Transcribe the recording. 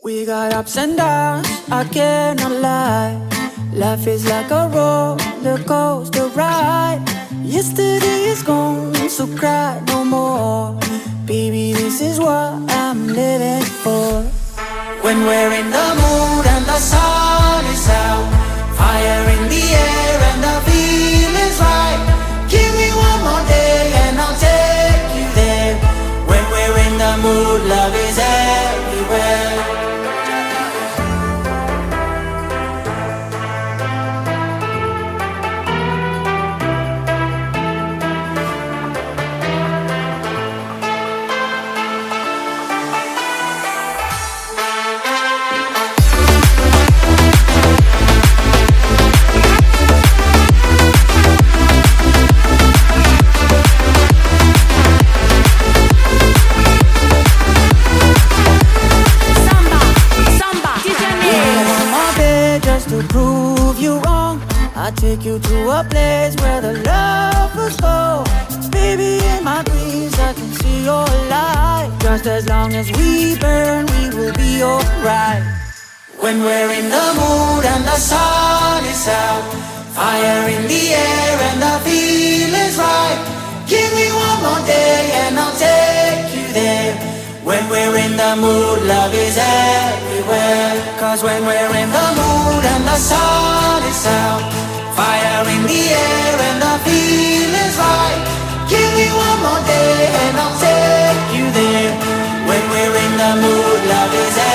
We got ups and downs, I cannot lie. Life is like a roller coaster ride. Yesterday is gone, so cry no more. Baby, this is what I'm living for. When we're in the mood and the sun is out, fire in the air and the feeling's right. Give me one more day and I'll take you there. When we're in the mood, love is everywhere. To prove you wrong, I'll take you to a place where the lovers go. Baby, in my dreams I can see your light. Just as long as we burn, we will be alright. When we're in the mood and the sun is out, fire in the air and the feeling's right. Give me one more day and I'll take you there. When we're in the mood, love is everywhere. Cause when we're in the mood and the sun is out, fire in the air and the feeling's right. Give me one more day and I'll take you there. When we're in the mood, love is everywhere.